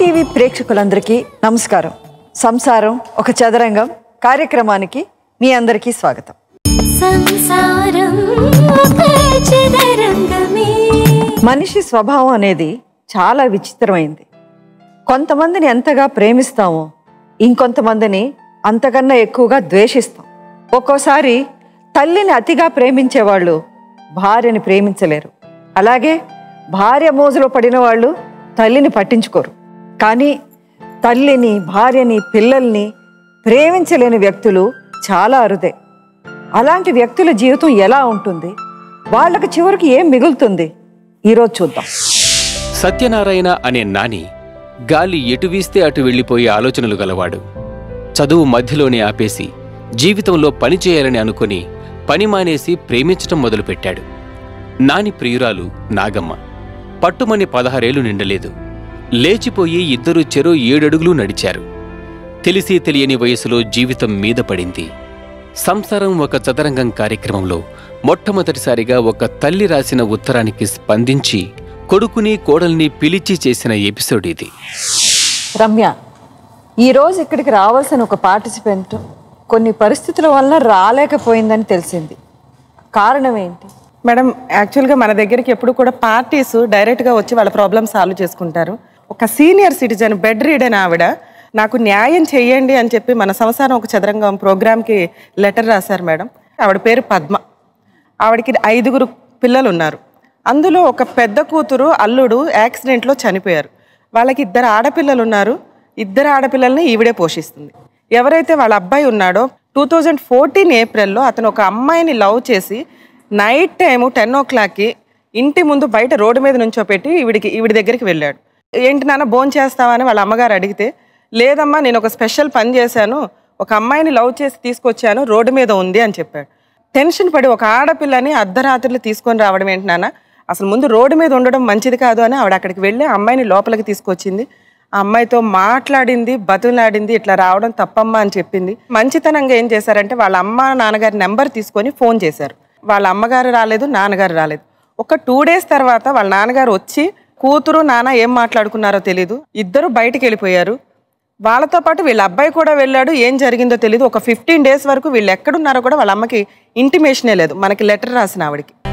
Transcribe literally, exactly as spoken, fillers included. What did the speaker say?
TV ప్రేక్షకులందరికీ నమస్కారం. సంసారం ఒక చదరంగం కార్యక్రమానికి మీ అందరికీ స్వాగతం. సంసారం ఒక చదరంగమే. మనిషి స్వభావం అనేది చాలా విచిత్రమైంది. కొంతమందిని ఎంతగా ప్రేమిస్తామో ఇంకొంతమందిని అంతకన్నా ఎక్కువగా ద్వేషిస్తాం. ఒక్కోసారి తల్లిని అతిగా ప్రేమించే వాళ్ళు భార్యని ప్రేమించలేరు. అలాగే భార్య మోజులో పడిన వాళ్ళు తల్లిని పట్టించుకోరు. కానీ తల్లిని, భార్యని, పిల్లల్ని ప్రేమించలేని వ్యక్తులు చాలా అరుదే. అలాంటి వ్యక్తుల జీవితం ఎలా ఉంటుంది, వాళ్ళకి చివరికి ఏం మిగులుతుంది, ఈరోజు చూద్దాం. సత్యనారాయణ అనే నాని గాలి ఎటు వీస్తే అటు వెళ్ళిపోయే ఆలోచనలు గలవాడు. చదువు మధ్యలోనే ఆపేసి జీవితంలో పని చేయాలని అనుకుని పని మానేసి ప్రేమించటం మొదలుపెట్టాడు. నాని ప్రియురాలు నాగమ్మ. పట్టుమని పదహారేళ్లు నిండలేదు. లేచిపోయి ఇద్దరూ చెరో ఏడడుగులు నడిచారు. తెలిసి తెలియని వయసులో జీవితం మీద పడింది. సంసారం ఒక చదరంగం కార్యక్రమంలో మొట్టమొదటిసారిగా ఒక తల్లి రాసిన ఉత్తరానికి స్పందించి కొడుకుని కోడల్ని పిలిచి చేసిన ఎపిసోడ్ ఇది. రమ్య, ఈరోజు ఇక్కడికి రావాల్సిన ఒక పార్టిసిపెంట్ కొన్ని పరిస్థితుల వల్ల రాలేకపోయిందని తెలిసింది. కారణం ఏంటి మేడం? యాక్చువల్గా మన దగ్గరికి ఎప్పుడు కూడా పార్టీస్ డైరెక్ట్గా వచ్చి వాళ్ళ ప్రాబ్లమ్ సాల్వ్ చేసుకుంటారు. ఒక సీనియర్ సిటిజన్, బెడ్ రీడెన్ ఆవిడ నాకు న్యాయం చేయండి అని చెప్పి మన సంసారం ఒక చదరంగం ప్రోగ్రామ్కి లెటర్ రాశారు మేడం. ఆవిడ పేరు పద్మ. ఆవిడకి ఐదుగురు పిల్లలు ఉన్నారు. అందులో ఒక పెద్ద కూతురు, అల్లుడు యాక్సిడెంట్లో చనిపోయారు. వాళ్ళకి ఇద్దరు ఆడపిల్లలు ఉన్నారు. ఇద్దరు ఆడపిల్లల్ని ఈవిడే పోషిస్తుంది. ఎవరైతే వాళ్ళ అబ్బాయి ఉన్నాడో టూ థౌజండ్ ఫోర్టీన్ ఏప్రిల్లో అతను ఒక అమ్మాయిని లవ్ చేసి నైట్ టైము టెన్ ఓ క్లాక్కి ఇంటి ముందు బయట రోడ్డు మీద నుంచోపెట్టి ఈవిడికి ఈవిడి దగ్గరికి వెళ్ళాడు. ఏంటి నాన్న భోజనం చేస్తావని వాళ్ళ అమ్మగారు అడిగితే, లేదమ్మా నేను ఒక స్పెషల్ పని చేశాను, ఒక అమ్మాయిని లవ్ చేసి తీసుకొచ్చాను, రోడ్డు మీద ఉంది అని చెప్పాడు. టెన్షన్ పడి ఒక ఆడపిల్లని అర్ధరాత్రులు తీసుకొని రావడం ఏంటి నాన్న, అసలు ముందు రోడ్డు మీద ఉండడం మంచిది కాదు అని ఆవిడ అక్కడికి వెళ్ళి ఆ అమ్మాయిని లోపలికి తీసుకొచ్చింది. ఆ అమ్మాయితో మాట్లాడింది, బతులాడింది, ఇట్లా రావడం తప్పమ్మా అని చెప్పింది. మంచితనంగా ఏం చేశారంటే వాళ్ళ అమ్మ నాన్నగారి నెంబర్ తీసుకొని ఫోన్ చేశారు. వాళ్ళ అమ్మగారు రాలేదు, నాన్నగారు రాలేదు. ఒక టూ డేస్ తర్వాత వాళ్ళ నాన్నగారు వచ్చి కూతురు నాన్న ఏం మాట్లాడుకున్నారో తెలీదు, ఇద్దరు బయటికి వెళ్ళిపోయారు. వాళ్ళతో పాటు వీళ్ళ అబ్బాయి కూడా వెళ్ళాడు. ఏం జరిగిందో తెలీదు. ఒక ఫిఫ్టీన్ డేస్ వరకు వీళ్ళు ఎక్కడున్నారో కూడా వాళ్ళ అమ్మకి ఇంటిమేషనే లేదు. మనకి లెటర్ రాసిన ఆవిడకి